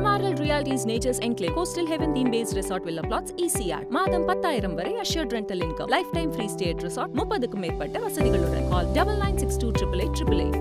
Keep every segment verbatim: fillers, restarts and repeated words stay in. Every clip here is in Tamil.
M R L Realty's Nature's Enclave Coastal Heaven theme-based resort villa plots E C R. மாதம் பத்தாயிரம் வரை assured rental income. Lifetime free stay at resort. முப்பதுக்கும் மேற்பட்ட வசதிகளுடன். Call double nine six two eight eight eight eight eight.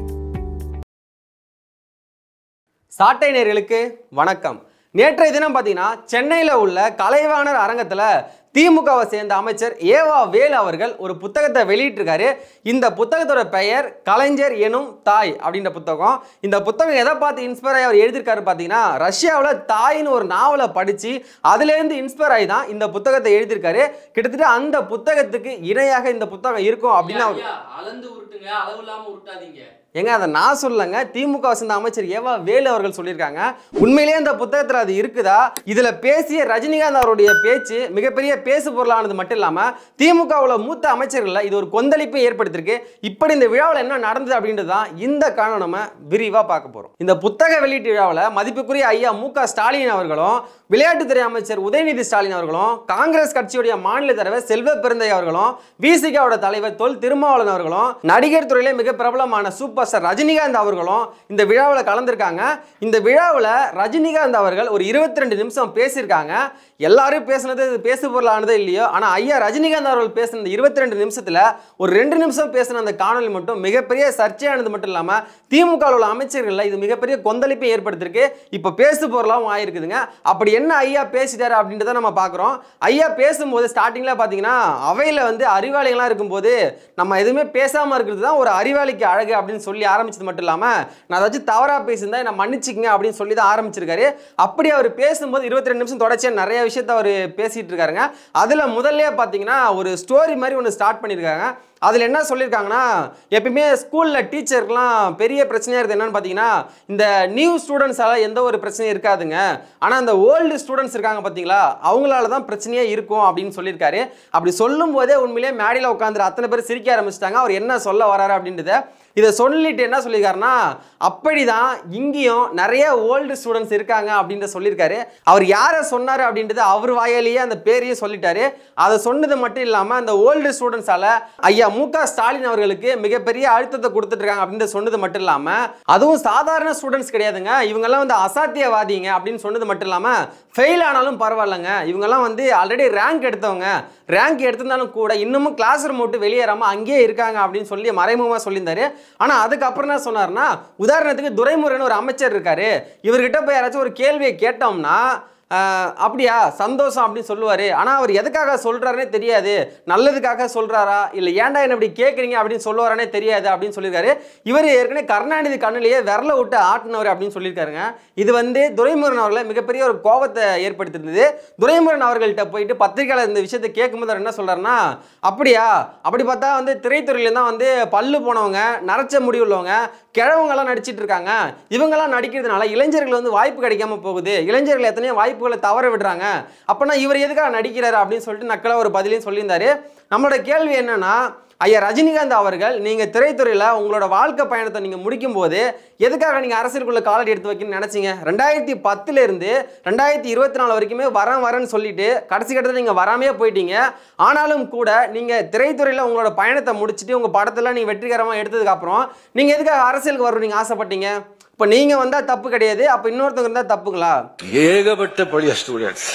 சாட்டை நேயர்களுக்கு வணக்கம். நேற்றைய தினம் பார்த்தீங்கன்னா சென்னையில் உள்ள கலைவாணர் அரங்கத்தில் திமுகவை சேர்ந்த அமைச்சர் ஏவா வேலு அவர்கள் ஒரு புத்தகத்தை வெளியிட்டிருக்காரு. இந்த புத்தகத்தோட பெயர் கலைஞர் எனும் தாய் அப்படின்ற புத்தகம். இந்த புத்தகம் எதை பார்த்து இன்ஸ்பயர் ஆகி அவர் எழுதியிருக்காரு பார்த்தீங்கன்னா, ரஷ்யாவில் தாயின்னு ஒரு நாவலை படித்து அதுலேருந்து இன்ஸ்பயர் ஆகி தான் இந்த புத்தகத்தை எழுதியிருக்காரு. கிட்டத்தட்ட அந்த புத்தகத்துக்கு இணையாக இந்த புத்தகம் இருக்கும் அப்படின்னு அவர் அளந்து உருட்டுங்க, அளவு இல்லாமல் உருட்டாதீங்க. ஏங்க அதை நான் சொல்லலைங்க, திமுக சேர்ந்த அமைச்சர் ஏவா வேலு அவர்கள் சொல்லியிருக்காங்க. உண்மையிலேயே அந்த புத்தகத்தில் அது இருக்குதா? இதில் பேசிய ரஜினிகாந்த் அவருடைய பேச்சு மிகப்பெரிய பேசு பொருளானது மட்டும் இல்லாமல் திமுகவில் மூத்த அமைச்சர்களில் இது ஒரு கொந்தளிப்பை ஏற்படுத்தியிருக்கு. இப்படி இந்த விழாவில் என்ன நடந்தது அப்படின்றது தான் இந்த காரணம் நம்ம விரிவாக பார்க்க போகிறோம். இந்த புத்தக வெளியீட்டு விழாவில் மதிப்புக்குரிய ஐயா மு க ஸ்டாலின் அவர்களும், விளையாட்டுத்துறை அமைச்சர் உதயநிதி ஸ்டாலின் அவர்களும், காங்கிரஸ் கட்சியுடைய மாநில தலைவர் செல்வ பெருந்தை அவர்களும், விசிகாவோட தலைவர் தொல் திருமாவளவன் அவர்களும், நடிகர் துறையிலே மிக பிரபலமான சூப்பர் ஸ்டார் ரஜினிகாந்த் அவர்களும் இந்த விழாவில் கலந்துருக்காங்க. இந்த விழாவில் ரஜினிகாந்த் அவர்கள் ஒரு இருபத்தி ரெண்டு நிமிஷம் பேசியிருக்காங்க. எல்லாரும் பேசுனது பேசு பொருளானதே இல்லையோ, ஆனால் ஐயா ரஜினிகாந்த் அவர்கள் பேசின இருபத்தி ரெண்டு நிமிஷத்தில் ஒரு ரெண்டு நிமிஷம் பேசின அந்த காணொலி மட்டும் மிகப்பெரிய சர்ச்சையானது மட்டும் இல்லாமல் திமுக உள்ள அமைச்சர்களில் இது மிகப்பெரிய கொந்தளிப்பை ஏற்படுத்தியிருக்கு. இப்போ பேசு பொருளாகவும் ஆயிருக்குதுங்க. அப்படி என்ன ஐயா பேசிட்டாரு அப்படின்றத நம்ம பார்க்குறோம். ஐயா பேசும்போது ஸ்டார்டிங்கில் பார்த்தீங்கன்னா, அவையில் வந்து அறிவாளிகளாக இருக்கும்போது நம்ம எதுவுமே பேசாமல் இருக்கிறது தான் ஒரு அறிவாளிக்கு அழகு அப்படின்னு சொல்லி ஆரம்பிச்சது மட்டும் இல்லாமல், நான் ஏதாச்சும் தவறாக பேசியிருந்தா நான் மன்னிச்சுக்கங்க அப்படின்னு சொல்லி தான் ஆரம்பிச்சிருக்காரு. அப்படி அவர் பேசும்போது இருபத்தி ரெண்டு நிமிஷம் தொடர்ச்சியாக நிறைய விஷயத்தை அவர் பேசிட்டு இருக்காருங்க. அதில் முதல்ல பார்த்தீங்கன்னா ஒரு ஸ்டோரி மாதிரி ஒன்று ஸ்டார்ட் பண்ணியிருக்காங்க. அதில் என்ன சொல்லியிருக்காங்கன்னா, எப்பயுமே ஸ்கூலில் டீச்சருக்குலாம் பெரிய பிரச்சனையாக இருக்குது என்னன்னு பார்த்தீங்கன்னா, இந்த நியூ ஸ்டூடெண்ட்ஸால் எந்த ஒரு பிரச்சனையும் இருக்காதுங்க, ஆனால் அந்த ஓல்டு ஸ்டூடெண்ட்ஸ் இருக்காங்க பார்த்தீங்களா, அவங்களால தான் பிரச்சனையே இருக்கும் அப்படின்னு சொல்லியிருக்காரு. அப்படி சொல்லும் போதே உண்மையிலேயே மேடையில் உட்காந்துரு அத்தனை பேர் சிரிக்க ஆரம்பிச்சிட்டாங்க. அவர் என்ன சொல்ல வராரு அப்படின்றத இதை சொல்லிட்டு என்ன சொல்லியிருக்காருன்னா, அப்படிதான் இங்கேயும் நிறைய ஓல்டு ஸ்டூடெண்ட்ஸ் இருக்காங்க அப்படின்ற சொல்லியிருக்காரு. அவர் யாரை சொன்னார் அப்படின்றது அவர் வாயிலேயே அந்த பேரையும் சொல்லிட்டாரு. அதை சொன்னது மட்டும் இல்லாமல் அந்த ஓல்டு ஸ்டூடெண்ட்ஸால ஐயா மு க ஸ்டாலின் அவர்களுக்கு மிகப்பெரிய அழுத்தத்தை கொடுத்துட்டு இருக்காங்க அப்படின்னு சொன்னது மட்டும் இல்லாமல், அதுவும் சாதாரண ஸ்டூடெண்ட்ஸ் கிடையாதுங்க, இவங்கெல்லாம் வந்து அசாத்தியவாதிங்க அப்படின்னு சொன்னது மட்டும் இல்லாமல், ஃபெயில் ஆனாலும் பரவாயில்லைங்க, இவங்கெல்லாம் வந்து ஆல்ரெடி ரேங்க் எடுத்தவங்க, ரேங்க் எடுத்திருந்தாலும் கூட இன்னமும் கிளாஸ் ரூம் விட்டு வெளியேறாமல் அங்கேயே இருக்காங்க அப்படின்னு சொல்லி மறைமுகமாக சொல்லியிருந்தாரு. ஆனால் அதுக்கப்புறம் என்ன சொன்னார்னா, உதாரணத்துக்கு துரைமுருகன் ஒரு அமைச்சர் இருக்காரு, இவர்கிட்ட போய் யாராச்சும் ஒரு கேள்வியை கேட்டோம்னா அப்படியா சந்தோஷம் அப்படின்னு சொல்லுவார். ஆனால் அவர் எதுக்காக சொல்கிறாருனே தெரியாது, நல்லதுக்காக சொல்கிறாரா இல்லை ஏன்டா என்ன இப்படி கேட்குறீங்க அப்படின்னு சொல்லுவாரானே தெரியாது அப்படின்னு சொல்லியிருக்காரு. இவர் ஏற்கனவே கருணாநிதி கண்ணிலேயே விரல விட்டு ஆட்டினவர் அப்படின்னு சொல்லியிருக்காருங்க. இது வந்து துரைமுருகன் அவர்களை மிகப்பெரிய ஒரு கோபத்தை ஏற்படுத்தியிருந்தது. துரைமுருகன் அவர்கள்ட்ட போயிட்டு பத்திரிகையாளர் இந்த விஷயத்தை கேட்கும்போது அவர் என்ன சொல்கிறாருன்னா, அப்படியா அப்படி பார்த்தா வந்து திரைத்துறையில தான் வந்து பல்லு போனவங்க, நரைச்ச முடி உள்ளவங்க, கிழவங்கெல்லாம் நடிச்சிட்டு இருக்காங்க, இவங்கெல்லாம் நடிக்கிறதுனால இளைஞர்கள் வந்து வாய்ப்பு கிடைக்காம போகுது, இளைஞர்கள் எத்தனையோ வாய்ப்புகளை தவற விடுறாங்க, அப்பனா இவர் எதுக்காக நடிக்கிறாரு அப்படின்னு சொல்லிட்டு நக்கலா ஒரு பதிலையும் சொல்லியிருந்தாரு. நம்மளோட கேள்வி என்னன்னா, ஐயா ரஜினிகாந்த் அவர்கள் நீங்கள் திரைத்துறையில் உங்களோட வாழ்க்கை பயணத்தை நீங்கள் முடிக்கும் போது எதுக்காக நீங்கள் அரசியலுக்குள்ள காலடி எடுத்து வைக்கணும்னு நினச்சிங்க? ரெண்டாயிரத்தி பத்துலேருந்து ரெண்டாயிரத்தி இருபத்தி நாலு வரைக்குமே வரேன் வரேன்னு சொல்லிட்டு கடைசி கட்டத்தில் நீங்கள் வராமையே போயிட்டீங்க. ஆனாலும் கூட நீங்கள் திரைத்துறையில் உங்களோட பயணத்தை முடிச்சுட்டு உங்கள் படத்தெல்லாம் நீங்கள் வெற்றிகரமாக எடுத்ததுக்கப்புறம் நீங்கள் எதுக்காக அரசியலுக்கு வரணும் நீங்கள் ஆசைப்பட்டீங்க? இப்போ நீங்கள் வந்தால் தப்பு கிடையாது, அப்போ இன்னொருத்தவங்க இருந்தால் தப்புங்களா? ஏகப்பட்ட பழைய ஸ்டூடெண்ட்ஸ்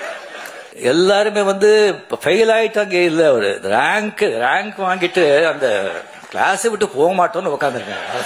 எல்லாருமே வந்து ஃபெயில் ஆயிட்டாங்க. இல்ல ஒரு ரேங்க் ரேங்க் வாங்கிட்டு அந்த கிளாஸை விட்டு போக மாட்டோம்னு உட்காந்துருக்காங்க.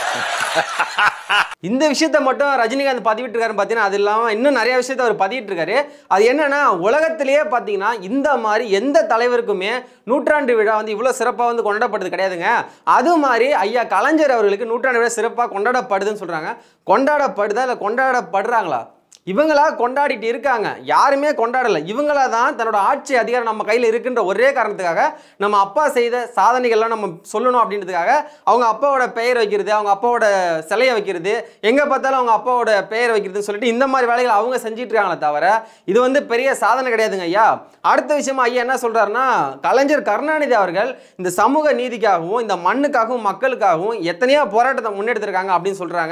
இந்த விஷயத்த மட்டும் ரஜினிகாந்த் பதிவிட்டு இருக்காரு பார்த்தீங்கன்னா, அது இல்லாமல் இன்னும் நிறைய விஷயத்த அவர் பதிவிட்டு இருக்காரு. அது என்னன்னா, உலகத்திலேயே பார்த்தீங்கன்னா இந்த மாதிரி எந்த தலைவருக்குமே நூற்றாண்டு விழா வந்து இவ்வளோ சிறப்பாக வந்து கொண்டாடப்படுது கிடையாதுங்க. அது மாதிரி ஐயா கலைஞர் அவர்களுக்கு நூற்றாண்டு விழா சிறப்பாக கொண்டாடப்படுதுன்னு சொல்றாங்க. கொண்டாடப்படுதா இல்லை கொண்டாடப்படுறாங்களா? இவங்களா கொண்டாடிட்டு இருக்காங்க, யாருமே கொண்டாடலை. இவங்களா தான் தன்னோட ஆட்சி அதிகாரம் நம்ம கையில் இருக்குன்ற ஒரே காரணத்துக்காக நம்ம அப்பா செய்த சாதனைகள்லாம் நம்ம சொல்லணும் அப்படின்றதுக்காக அவங்க அப்பாவோட பெயர் வைக்கிறது, அவங்க அப்பாவோட சிலையை வைக்கிறது, எங்கே பார்த்தாலும் அவங்க அப்பாவோட பெயர் வைக்கிறதுன்னு சொல்லிட்டு இந்த மாதிரி வேலைகள் அவங்க செஞ்சிட்டு இருக்காங்களே தவிர இது வந்து பெரிய சாதனை கிடையாதுங்க ஐயா. அடுத்த விஷயமா ஐயா என்ன சொல்றாருன்னா, கலைஞர் கருணாநிதி அவர்கள் இந்த சமூக நீதிக்காகவும் இந்த மண்ணுக்காகவும் மக்களுக்காகவும் எத்தனையோ போராட்டத்தை முன்னெடுத்திருக்காங்க அப்படின்னு சொல்றாங்க.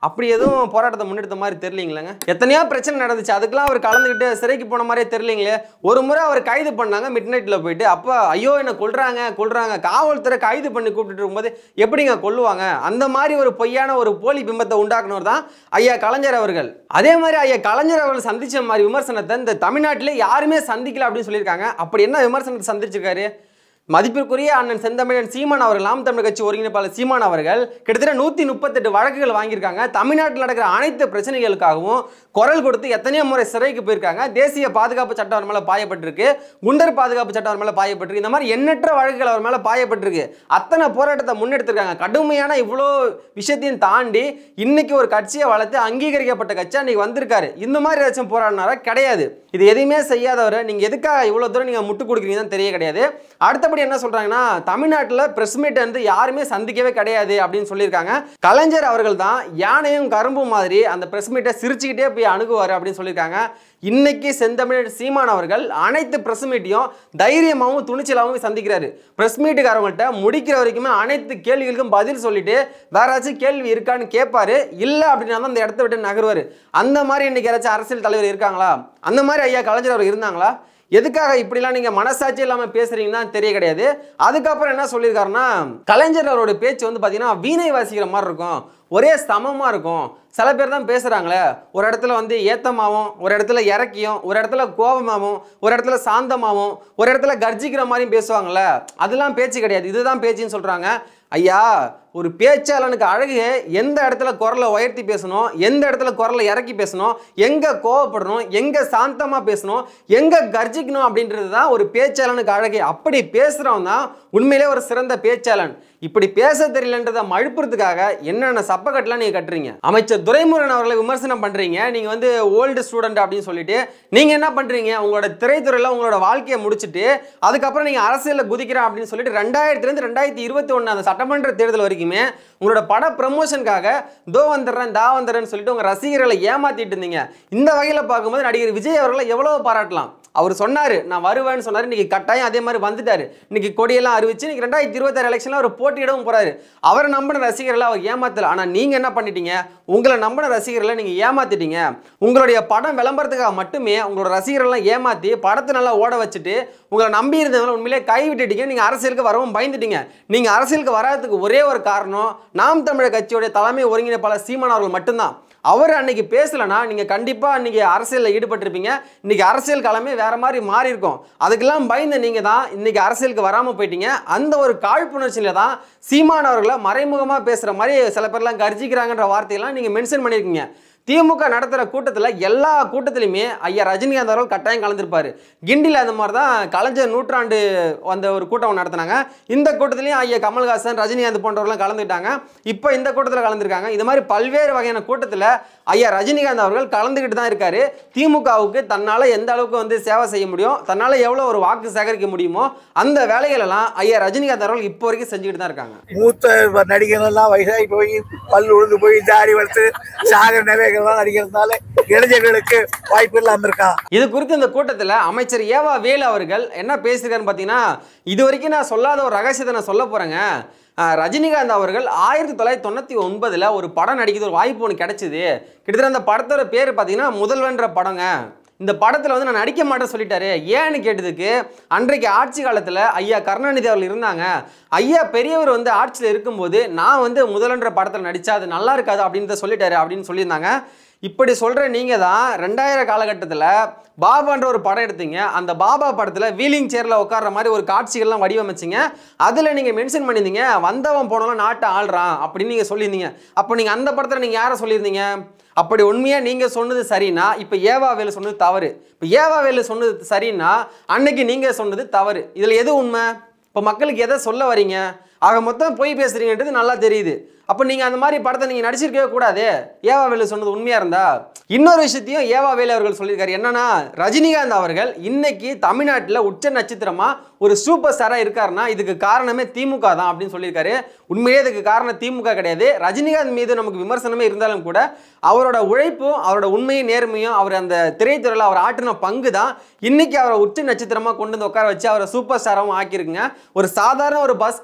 அப்படி எதுவும் போராட்டத்தை முன்னெடுத்த மாதிரி தெரியலீங்களேங்க. எத்தனையோ பிரச்சனை நடந்துச்சு, அதுக்கெல்லாம் அவர் கலந்துக்கிட்டு சிறைக்கு போன மாதிரியே தெரியலீங்களே. ஒரு முறை அவர் கைது பண்ணாங்க மிட் நைட்ல போயிட்டு. அப்போ ஐயோ என்ன கொல்றாங்க கொல்றாங்க காவல்துறை கைது பண்ணி கூப்பிட்டு இருக்கும்போது எப்படிங்க கொல்லுவாங்க? அந்த மாதிரி ஒரு பொய்யான ஒரு போலி பிம்பத்தை உண்டாக்குனவர் தான் ஐயா கலைஞர் அவர்கள். அதே மாதிரி ஐயா கலைஞர் அவர்கள் சந்திச்ச மாதிரி விமர்சனத்தை இந்த தமிழ்நாட்டிலே யாருமே சந்திக்கல அப்படின்னு சொல்லியிருக்காங்க. அப்படி என்ன விமர்சனத்தை சந்திச்சிருக்காரு? மதிப்பிற்குரிய அண்ணன் செந்தமிழன் சீமான் அவர்கள், நாம் தமிழர் கட்சி ஒருங்கிணைப்பாளர் சீமான் அவர்கள் கிட்டத்தட்ட நூற்றி முப்பத்தெட்டு வழக்குகள் வாங்கியிருக்காங்க. தமிழ்நாட்டில் நடக்கிற அனைத்து பிரச்சனைகளுக்காகவும் குரல் கொடுத்து எத்தனையோ முறை சிறைக்கு போயிருக்காங்க. தேசிய பாதுகாப்பு சட்டம் அவர் மேலே பாயப்பட்டிருக்கு, குண்டர் பாதுகாப்பு சட்டம் அவர் மேலே பாயப்பட்டிருக்கு. இந்த மாதிரி எண்ணற்ற வழக்குகள் அவர் மேலே பாயப்பட்டிருக்கு. அத்தனை போராட்டத்தை முன்னெடுத்திருக்காங்க. கடுமையான இவ்வளோ விஷயத்தையும் தாண்டி இன்னைக்கு ஒரு கட்சியை வளர்த்து அங்கீகரிக்கப்பட்ட கட்சி அன்னைக்கு வந்திருக்காரு. இந்த மாதிரி ஏதாச்சும் போராடினாரா? கிடையாது. இது எதுவுமே செய்யாதவரை நீங்கள் எதுக்காக இவ்வளோ தூரம் நீங்கள் முட்டு கொடுக்குறீங்கன்னு தெரிய கிடையாது. அடுத்தபடி என்ன சொல்றாங்கன்னா, தமிழ்நாட்டில் பிரஸ் மீட் வந்து யாருமே சந்திக்கவே கிடையாது அப்படின்னு சொல்லியிருக்காங்க. கலைஞர் அவர்கள் தான் யானையும் கரும்பும் மாதிரி அந்த பிரஸ் மீட்டை சிரிச்சுக்கிட்டே போய் அணுகுவார் அப்படின்னு சொல்லியிருக்காங்க. இன்னைக்கு செந்தமிழ் சீமான் அவர்கள் அனைத்து பிரஸ் மீட்டையும் தைரியமாகவும் துணிச்சலாகவும் சந்திக்கிறாரு. பிரஸ் மீட்டுக்காரவங்கள்ட்ட முடிக்கிற வரைக்குமே அனைத்து கேள்விகளுக்கும் பதில் சொல்லிட்டு வேற ஏதாச்சும் கேள்வி இருக்கான்னு கேட்பாரு. இல்லை அப்படின்னா தான் அந்த இடத்த விட்டு நகருவார். அந்த மாதிரி இன்னைக்கு யாராச்சும் அரசியல் தலைவர் இருக்காங்களா? அந்த மாதிரி ஐயா கலைஞர் அவர் இருந்தாங்களா? எதுக்காக இப்படிலாம் நீங்கள் மனசாட்சி இல்லாமல் பேசுறீங்கன்னா தெரிய கிடையாது. அதுக்கப்புறம் என்ன சொல்லியிருக்காருன்னா, கலைஞர் அவரோட பேச்சு வந்து பார்த்தீங்கன்னா வீணை வாசிக்கிற மாதிரி இருக்கும், ஒரே சமமாக இருக்கும். சில பேர் தான் பேசுகிறாங்களே, ஒரு இடத்துல வந்து ஏத்தமாகவும், ஒரு இடத்துல இறக்கியும், ஒரு இடத்துல கோபமாகவும், ஒரு இடத்துல சாந்தமாகவும், ஒரு இடத்துல கர்ஜிக்கிற மாதிரியும் பேசுவாங்கள்ல, அதெல்லாம் பேச்சு கிடையாது, இதுதான் பேச்சுன்னு சொல்கிறாங்க. ஐயா, ஒரு பேச்சாளனுக்கு அழகு எந்த இடத்துல குரலை உயர்த்தி பேசணும், எந்த இடத்துல குரலை இறக்கி பேசணும், எங்கே கோவப்படணும், எங்கே சாந்தமாக பேசணும், எங்கே கர்ஜிக்கணும் அப்படின்றது தான் ஒரு பேச்சாளனுக்கு அழகு. அப்படி பேசுகிறவன் தான் உண்மையிலே ஒரு சிறந்த பேச்சாளன். இப்படி பேச தெரியலன்றதை மழுப்புறதுக்காக என்னென்ன சப்பக்கட்டெலாம் நீங்கள் கட்டுறீங்க. அமைச்சர் துரைமுருகன் அவர்களை விமர்சனம் பண்ணுறீங்க. நீங்கள் வந்து ஓல்டு ஸ்டூடெண்ட் அப்படின்னு சொல்லிட்டு நீங்கள் என்ன பண்ணுறீங்க, உங்களோட திரைத்துறையில் உங்களோட வாழ்க்கையை முடிச்சுட்டு அதுக்கப்புறம் நீங்கள் அரசியலில் குதிக்கிறேன் அப்படின்னு சொல்லிட்டு ரெண்டாயிரத்துலேருந்து ரெண்டாயிரத்தி இருபத்தி ஒன்று அந்த சட்டமன்ற தேர்தல் வரைக்குமே உங்களோட பட ப்ரமோஷனுக்காக தோ வந்துடுறேன் தா வந்துடுறேன்னு சொல்லிட்டு உங்கள் ரசிகர்களை ஏமாற்றிட்டு இருந்தீங்க. இந்த வகையில் பார்க்கும்போது நடிகர் விஜய் அவர்களை எவ்வளோ பாராட்டலாம். அவர் சொன்னார் நான் வருவேன்னு சொன்னார், இன்னைக்கு கட்டாயம் அதே மாதிரி வந்துட்டார். இன்னைக்கு கொடியெல்லாம் அறிவிச்சு இன்னைக்கு ரெண்டாயிரத்தி இருபத்தாறு எலெக்ஷனில் அவர் போட்டியிடவும் போறாரு. அவரை நம்பின ரசிகர்களை அவர் ஏமாத்தல. ஆனால் நீங்கள் என்ன பண்ணிட்டீங்க, உங்களை நம்பின ரசிகர்களை நீங்கள் ஏமாத்திட்டீங்க. உங்களுடைய படம் விளம்பரத்துக்காக மட்டுமே உங்களோட ரசிகர்கள்லாம் ஏமாற்றி படத்தை நல்லா ஓட வச்சுட்டு உங்களை நம்பி இருந்தவங்களை உண்மையிலே கை விட்டுட்டீங்க. நீங்கள் அரசியலுக்கு வரவும் பயந்துட்டீங்க. நீங்கள் அரசியலுக்கு வராதுக்கு ஒரே ஒரு காரணம் நாம் தமிழர் கட்சியோடைய தலைமை ஒருங்கிணைப்பாளர் சீமான் அவர்கள் மட்டும்தான். அவர் அன்னைக்கு பேசலைன்னா நீங்கள் கண்டிப்பாக அன்றைக்கி அரசியலில் ஈடுபட்டிருப்பீங்க. இன்றைக்கி அரசியல் களமே வேறு மாதிரி மாறி இருக்கும். அதுக்கெல்லாம் பயந்து நீங்கள் தான் இன்றைக்கி அரசியலுக்கு வராமல் போயிட்டீங்க. அந்த ஒரு காழ்ப்புணர்ச்சியில் தான் சீமான் அவர்களை மறைமுகமாக பேசுகிற மாதிரி சில பேர்லாம் கர்ஜிக்கிறாங்கன்ற வார்த்தையெல்லாம் நீங்கள் மென்ஷன் பண்ணியிருக்கீங்க. திமுக நடத்துகிற கூட்டத்தில் எல்லா கூட்டத்திலையுமே ஐயா ரஜினிகாந்த் அவர்கள் கட்டாயம் கலந்துருப்பார். கிண்டியில் அந்த மாதிரி தான் கலைஞர் நூற்றாண்டு அந்த ஒரு கூட்டம் நடத்தினாங்க. இந்த கூட்டத்திலையும் ஐயா கமல்ஹாசன் ரஜினிகாந்த் போன்றவர்கள்லாம் கலந்துக்கிட்டாங்க. இப்போ இந்த கூட்டத்தில் கலந்துருக்காங்க. இது மாதிரி பல்வேறு வகையான கூட்டத்தில் ஐயா ரஜினிகாந்த் அவர்கள் கலந்துக்கிட்டு தான் இருக்காரு. திமுகவுக்கு தன்னால் எந்த அளவுக்கு வந்து சேவை செய்ய முடியும், தன்னால் எவ்வளோ ஒரு வாக்கு சேகரிக்க முடியுமோ அந்த வேலைகளெல்லாம் ஐயா ரஜினிகாந்த் அவர்கள் இப்போ வரைக்கும் செஞ்சுக்கிட்டு தான் இருக்காங்க. மூத்த நடிகர்கள்லாம் வயசாகி போய் பல் உழுந்து போய் தாடி வளர்த்து சாகர நகைகள்லாம் நடிக்கிறதுனால இளைஞர்களுக்கு வாய்ப்பு இல்லாமல் இருக்கான். இது குறித்து இந்த கூட்டத்தில் அமைச்சர் ஏவா வேலு அவர்கள் என்ன பேசியிருக்காருன்னு பார்த்தீங்கன்னா, இது வரைக்கும் நான் சொல்லாத ஒரு ரகசியத்தை நான் சொல்ல போகிறேங்க. ரஜினிகாந்த் அவர்கள் ஆயிரத்தி தொள்ளாயிரத்தி தொண்ணூற்றி ஒன்பதில் ஒரு படம் நடிக்கிறது ஒரு வாய்ப்பு ஒன்று கிடைச்சிது. கிட்டத்தட்ட அந்த படத்தோட பேர் பார்த்தீங்கன்னா முதல்வன்ற படங்க. இந்த படத்தில் வந்து நான் நடிக்க மாட்டேன்னு சொல்லிட்டாரு. ஏன்னு கேட்டதுக்கு, அன்றைக்கு ஆட்சி காலத்தில் ஐயா கருணாநிதி அவர்கள் இருந்தாங்க. ஐயா பெரியவர் வந்து ஆட்சியில் இருக்கும்போது நான் வந்து முதல்வன்ற படத்தில் நடித்தா அது நல்லா இருக்காது அப்படின்னு சொல்லிட்டாரு அப்படின்னு சொல்லியிருந்தாங்க. இப்படி சொல்கிற நீங்கள் தான் ரெண்டாயிரம் காலகட்டத்தில் பாபான்ற ஒரு படம் எடுத்தீங்க. அந்த பாபா படத்தில் வீலிங் சேரில் உட்கார்ற மாதிரி ஒரு காட்சிகள்லாம் வடிவமைச்சிங்க. அதில் நீங்கள் மென்ஷன் பண்ணியிருந்தீங்க வந்தவன் போனவன் நாட்டை ஆள்றான் அப்படின்னு நீங்கள் சொல்லியிருந்தீங்க. அப்போ நீங்கள் அந்த படத்தில் நீங்கள் யாரை சொல்லியிருந்தீங்க? அப்படி உண்மையாக நீங்கள் சொன்னது சரின்னா இப்போ ஏவா வேலு சொன்னது தவறு. இப்போ ஏவா வேலு சொன்னது சரின்னா அன்னைக்கு நீங்கள் சொன்னது தவறு. இதில் எது உண்மை? இப்போ மக்களுக்கு எதை சொல்ல வரீங்க? ஆக மொத்தம் போய் பேசுறீங்கன்றது நல்லா தெரியுது. அப்போ நீங்கள் அந்த மாதிரி படத்தை நீங்கள் நடிச்சிருக்கவே கூடாது. ஏவா வேலு சொன்னது உண்மையாக இருந்தா. இன்னொரு விஷயத்தையும் ஏவா வேலு அவர்கள் சொல்லியிருக்காரு. என்னன்னா, ரஜினிகாந்த் அவர்கள் இன்னைக்கு தமிழ்நாட்டில் உச்ச நட்சத்திரமாக ஒரு சூப்பர் ஸ்டாராக இருக்காருன்னா இதுக்கு காரணமே திமுக தான் அப்படின்னு சொல்லியிருக்காரு. உண்மையே இதுக்கு காரணம் திமுக கிடையாது. ரஜினிகாந்த் மீது நமக்கு விமர்சனமே இருந்தாலும் கூட அவரோட உழைப்பும் அவரோட உண்மையும் நேர்மையும் அவர் அந்த திரைத்துறையில் அவர் ஆற்றின பங்கு தான் இன்னைக்கு அவரை உச்ச நட்சத்திரமாக கொண்டு வந்து உட்கார வச்சு அவரை சூப்பர் ஸ்டாராகவும் ஆக்கியிருக்குங்க. ஒரு சாதாரண ஒரு பஸ் கண்டக்டராக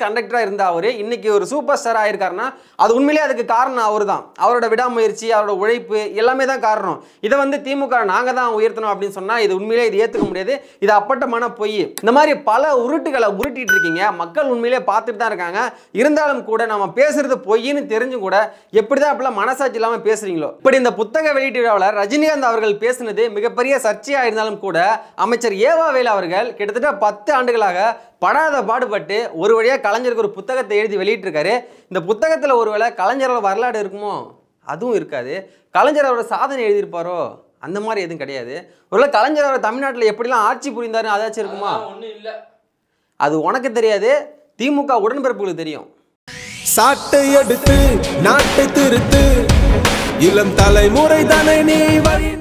இருந்த அவரு இன்னைக்கு ஒரு சூப்பர் ஸ்டார் ஆயிருக்காருன்னா அது உண்மையிலேயே அதுக்கு காரணம் அவர் தான். அவரோட விடாமுயற்சி, அவரோட உழைப்பு எல்லாமே தான் காரணம். இதை வந்து திமுக நாங்க தான் உயர்த்தணும் அப்படின்னு சொன்னா இது உண்மையிலேயே இது ஏத்துக்க முடியாது. இது அப்பட்டமான பொய். இந்த மாதிரி பல உருட்டுகளை உருட்டிட்டு இருக்கீங்க. மக்கள் உண்மையிலேயே பார்த்துட்டு தான் இருக்காங்க. இருந்தாலும் கூட நம்ம பேசுறது பொய்ன்னு தெரிஞ்சும் கூட எப்படிதான் அப்படிலாம் மனசாட்சி இல்லாம பேசுறீங்களோ. இப்படி இந்த புத்தக வெளியீட்டு விழாவில் ரஜினிகாந்த் அவர்கள் பேசினது மிகப்பெரிய சர்ச்சையா இருந்தாலும் கூட அமைச்சர் ஏவா வேலு அவர்கள் கிட்டத்தட்ட பத்து ஆண்டுகளாக படாத பாடுபட்டு ஒரு வழியா கலைஞருக்கு ஒரு புத்தகத்தை எழுதி வெளியிட்டு இருக்காரு. இந்த புத்தகத்துல ஒருவேளை கலைஞரோட வரலாறு இருக்குமோ? அதுவும் இருக்காது. கலைஞர் அவரோட சாதனை எழுதியிருப்பாரோ? அந்த மாதிரி எதுவும் கிடையாது. ஒருவேளை கலைஞர் அவர் தமிழ்நாட்டில் எப்படிலாம் ஆட்சி புரிந்தாரு அதாச்சும் இருக்குமா? ஒண்ணும் இல்ல. அது உனக்கு தெரியாது, திமுக உடன்பிறப்புகளுக்கு தெரியும். சாட்டை எடுத்து நாட்டை திருத்து, இளம் தலைமுறை தானே நீ வழி